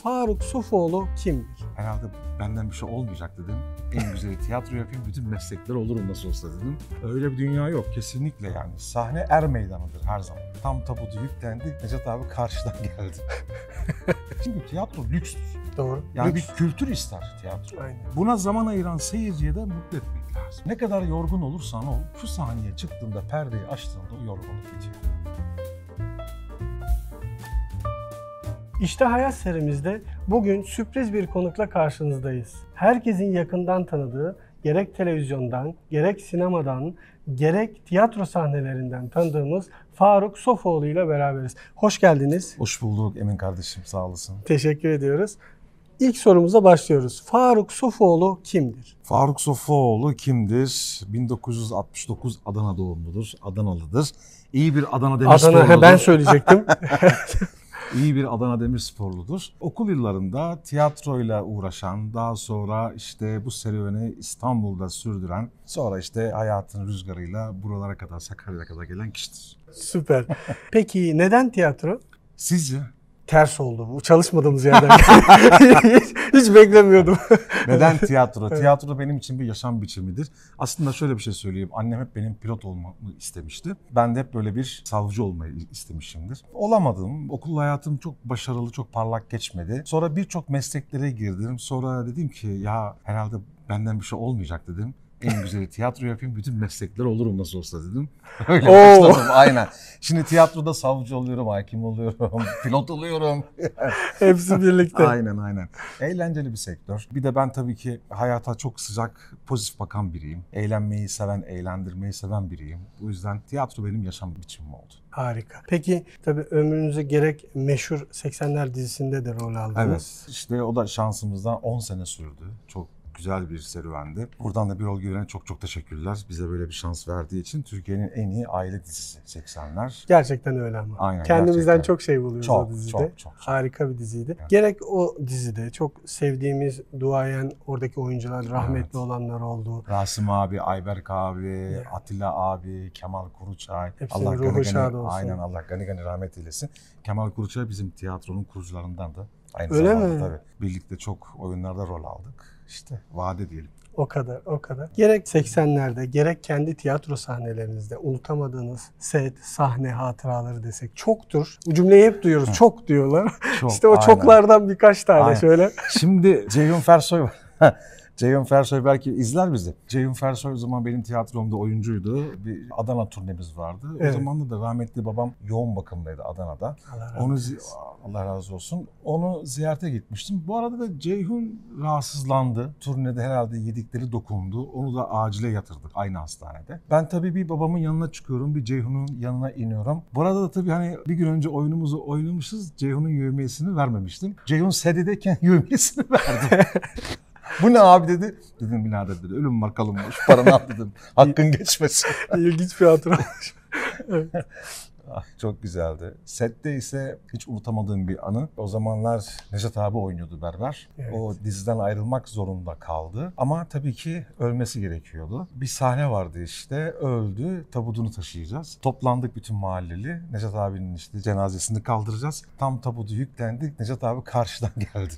Faruk Sofuoğlu kimdir? Herhalde benden bir şey olmayacak dedim. En güzeli tiyatro yapayım, bütün meslekler olurum nasıl olsa dedim. Öyle bir dünya yok kesinlikle yani. Sahne er meydanıdır her zaman. Tam tabutu yüklendi, Necat abi karşıdan geldi. Çünkü tiyatro lükstür. Doğru. Yani Lüks. bir kültür ister tiyatro. Aynen. Buna zaman ayıran seyirciye de mutlu etmek lazım. Ne kadar yorgun olursan ol, şu sahneye çıktığında, perdeyi açtığında o yorgunluk bitiyor. İşte Hayat serimizde bugün sürpriz bir konukla karşınızdayız. Herkesin yakından tanıdığı, gerek televizyondan, gerek sinemadan, gerek tiyatro sahnelerinden tanıdığımız Faruk Sofuoğlu ile beraberiz. Hoş geldiniz. Hoş bulduk Emin kardeşim, sağ olasın. Teşekkür ediyoruz. İlk sorumuza başlıyoruz. Faruk Sofuoğlu kimdir? Faruk Sofuoğlu kimdir? 1969 Adana doğumludur, Adanalıdır. İyi bir Adana Demirsporludur. Adana, ben söyleyecektim. İyi bir Adana Demirsporludur. Okul yıllarında tiyatroyla uğraşan, daha sonra işte bu serüveni İstanbul'da sürdüren, sonra işte hayatın rüzgarıyla buralara kadar, Sakarya'ya kadar gelen kişidir. Süper. Peki neden tiyatro? Sizce? Ters oldu bu. Çalışmadığımız yerden. hiç beklemiyordum. Neden tiyatro? Tiyatro benim için bir yaşam biçimidir. Aslında şöyle bir şey söyleyeyim. Annem hep benim pilot olmamı istemişti. Ben de hep böyle bir savcı olmayı istemişimdir. Olamadım. Okul hayatım çok başarılı, çok parlak geçmedi. Sonra birçok mesleklere girdim. Sonra dedim ki ya herhalde benden bir şey olmayacak dedim. En güzeli tiyatro yapayım, bütün meslekler olurum nasıl olsa dedim. Öyle başladım aynen. Şimdi tiyatroda savcı oluyorum, hakim oluyorum, pilot oluyorum. Hepsi birlikte. Aynen. Eğlenceli bir sektör. Bir de ben tabii ki hayata çok sıcak, pozitif bakan biriyim. Eğlenmeyi seven, eğlendirmeyi seven biriyim. Bu yüzden tiyatro benim yaşam biçimim oldu. Harika. Peki tabii ömrünüzü gerek meşhur 80'ler dizisinde de rol aldınız. Evet. İşte o da şansımızdan 10 sene sürdü. Çok güzel bir serüvendi. Buradan da Birol Güven'e çok teşekkürler. Bize böyle bir şans verdiği için. Türkiye'nin en iyi aile dizisi 80'ler. Gerçekten öyle ama. Aynen, kendimizden gerçekten. çok şey buluyoruz o dizide. Çok. Harika bir diziydi. Evet. Gerek o dizide çok sevdiğimiz duayen oradaki oyuncular, rahmetli olanlar oldu. Rasim abi, Ayberk abi, Evet. Atilla abi, Kemal Kuruçay. Hepsinin Allah ruhu şad olsun. Aynen, Allah gani rahmet eylesin. Kemal Kuruçay bizim tiyatronun kurucularından da. Aynı Öyle zamanda mi? tabii. Birlikte çok oyunlarda rol aldık. İşte vade diyelim. O kadar. Gerek 80'lerde, gerek kendi tiyatro sahnelerinizde unutamadığınız set, sahne hatıraları desek çoktur. Bu cümleyi hep duyuyoruz. Çok diyorlar. Çok, İşte o aynen. çoklardan birkaç tane Aynen. şöyle. Şimdi Ceyhun Fersoy var. Ceyhun Fersoy belki izler bizi. Ceyhun Fersoy o zaman benim tiyatromda oyuncuydu. Bir Adana turnemiz vardı. Evet. O zaman da rahmetli babam yoğun bakımdaydı Adana'da. Allah razı olsun. Onu ziyarete gitmiştim. Bu arada da Ceyhun rahatsızlandı. Turnede herhalde yedikleri dokundu. Onu da acile yatırdık aynı hastanede. Ben tabii bir babamın yanına çıkıyorum. Bir Ceyhun'un yanına iniyorum. Bu arada da tabii hani bir gün önce oyunumuzu oynamışız. Ceyhun'un yevmiyesini vermemiştim. Ceyhun sededeyken yevmiyesini verdi. Bu ne abi dedi. Dedim birader dedi. Ölüm var kalım var. Şu paranı al dedim. Hakkın geçmesin. İlginç bir hatıra. Evet. Çok güzeldi. Sette ise hiç unutamadığım bir anı. O zamanlar Necat abi oynuyordu berber. Evet. O diziden ayrılmak zorunda kaldı. Ama tabii ki ölmesi gerekiyordu. Bir sahne vardı işte. Öldü. Tabutunu taşıyacağız. Toplandık bütün mahalleli. Necat abinin işte cenazesini kaldıracağız. Tam tabutu yüklendik. Necat abi karşıdan geldi.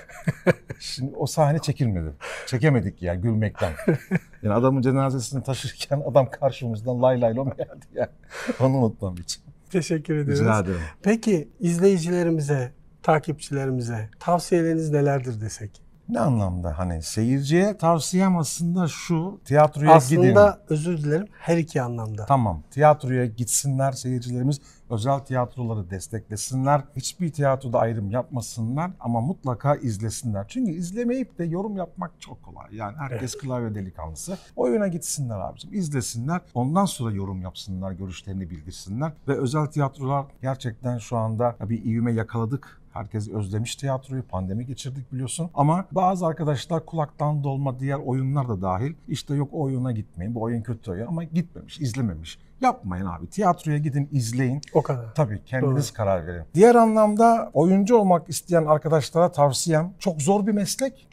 Şimdi o sahne çekilmedi. Çekemedik yani gülmekten. Yani adamın cenazesini taşırken adam karşımızdan lay lay lom geldi yani. Onu unutmam için. Teşekkür ediyoruz. Rica ederim. Peki izleyicilerimize, takipçilerimize tavsiyeleriniz nelerdir desek? Ne anlamda? Hani seyirciye tavsiyem aslında şu, tiyatroya gidin. Aslında özür dilerim her iki anlamda. Tamam, tiyatroya gitsinler seyircilerimiz, özel tiyatroları desteklesinler. Hiçbir tiyatroda ayrım yapmasınlar ama mutlaka izlesinler. Çünkü izlemeyip de yorum yapmak çok kolay. Yani herkes klavye delikanlısı. Oyuna gitsinler abicim, izlesinler. Ondan sonra yorum yapsınlar, görüşlerini bildirsinler. Ve özel tiyatrolar gerçekten şu anda bir ivme yakaladık. Herkes özlemiş tiyatroyu, pandemi geçirdik biliyorsun. Ama bazı arkadaşlar kulaktan dolma diğer oyunlar da dahil. İşte yok o oyuna gitmeyin, bu oyun kötü oyun ama gitmemiş, izlememiş. Yapmayın abi, tiyatroya gidin, izleyin. O kadar. Tabii kendiniz karar verin. Diğer anlamda oyuncu olmak isteyen arkadaşlara tavsiyem çok zor bir meslek, çok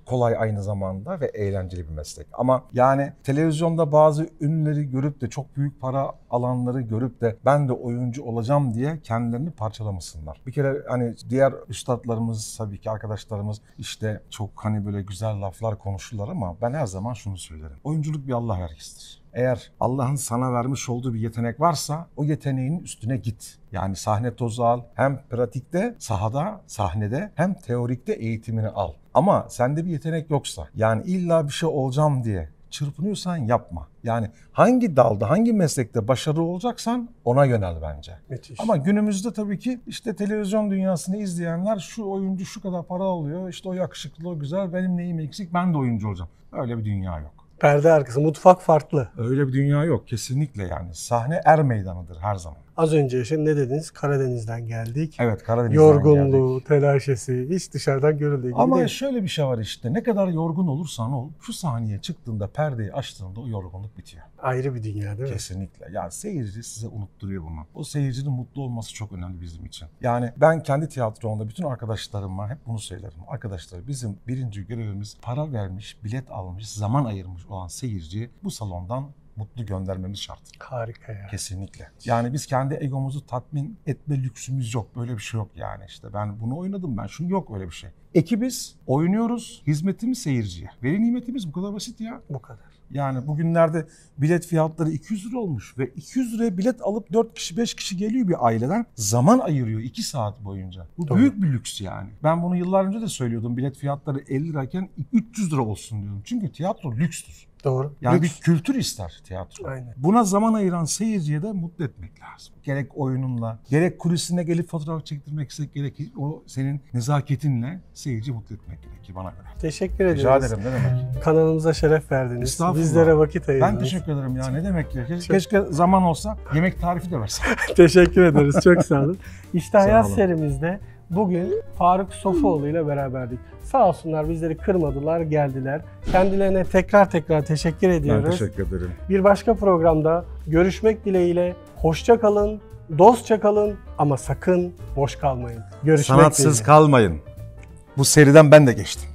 kolay aynı zamanda ve eğlenceli bir meslek. Ama yani televizyonda bazı ünlüleri görüp de çok büyük para alanları görüp de ben de oyuncu olacağım diye kendilerini parçalamasınlar. Bir kere hani diğer üstadlarımız, tabii ki arkadaşlarımız işte çok hani böyle güzel laflar konuşurlar ama ben her zaman şunu söylerim. Oyunculuk bir Allah vergisidir. Eğer Allah'ın sana vermiş olduğu bir yetenek varsa o yeteneğin üstüne git. Yani sahne tozu al. Hem pratikte, sahada, sahnede hem teorikte eğitimini al. Ama sende bir yetenek yoksa yani illa bir şey olacağım diye çırpınıyorsan yapma. Yani hangi dalda, hangi meslekte başarılı olacaksan ona yönel bence. Müthiş. Ama günümüzde tabii ki işte televizyon dünyasını izleyenler şu oyuncu şu kadar para alıyor, işte o yakışıklı, o güzel, benim neyim eksik, ben de oyuncu olacağım. Öyle bir dünya yok. Perde arkası, mutfak farklı. Öyle bir dünya yok kesinlikle yani. Sahne er meydanıdır her zaman. Az önce yaşın ne dediniz? Karadeniz'den geldik. Evet, Karadeniz'den Yorgunluğu, geldik. telaşesi hiç dışarıdan görüldüğü gibi Ama değil. şöyle bir şey var işte, ne kadar yorgun olursan ol, şu sahneye çıktığında, perdeyi açtığında o yorgunluk bitiyor. Ayrı bir dünya değil mi? Kesinlikle. Yani seyirci size unutturuyor bunu. O seyircinin mutlu olması çok önemli bizim için. Yani ben kendi tiyatromda bütün arkadaşlarıma hep bunu söylerim. Arkadaşlar bizim birinci görevimiz para vermiş, bilet almış, zaman ayırmış olan seyirciyi bu salondan mutlu göndermemiz şart. Harika ya. Kesinlikle. Yani biz kendi egomuzu tatmin etme lüksümüz yok. Böyle bir şey yok yani işte. Ben bunu oynadım, ben şunu, yok öyle bir şey. Ekibiz, oynuyoruz, hizmetimiz seyirciye. Veli nimetimiz bu kadar basit ya. Bu kadar. Yani bugünlerde bilet fiyatları 200 lira olmuş ve 200 liraya bilet alıp 4 kişi 5 kişi geliyor bir aileden, zaman ayırıyor 2 saat boyunca. Bu Tabii. büyük bir lüks yani. Ben bunu yıllar önce de söylüyordum, bilet fiyatları 50 lirayken 300 lira olsun diyorum. Çünkü tiyatro lükstür. Doğru. Yani Lüks. bir kültür ister tiyatro. Aynen. Buna zaman ayıran seyirciye de mutlu etmek lazım. Gerek oyununla, gerek kulisine gelip fotoğraf çektirmekse, gerek o senin nezaketinle seyirci mutlu etmek gerekir bana göre. Teşekkür Rica ediyoruz. ederim, ne demek. Kanalımıza şeref verdiniz. Estağfurullah. Bizlere vakit ayırdınız. Ben teşekkür ederim ya, ne demek ya. Keşke zaman olsa yemek tarifi de versen. Teşekkür ederiz. Çok sağ olun. İşte Sağ Hayat olun. serimizde bugün Faruk Sofuoğlu ile beraberdik. Sağ olsunlar, bizleri kırmadılar, geldiler. Kendilerine tekrar teşekkür ediyoruz. Ben teşekkür ederim. Bir başka programda görüşmek dileğiyle. Hoşça kalın, dostça kalın ama sakın boş kalmayın. Görüşmek Sanatsız dileğiyle. kalmayın. Bu seriden ben de geçtim.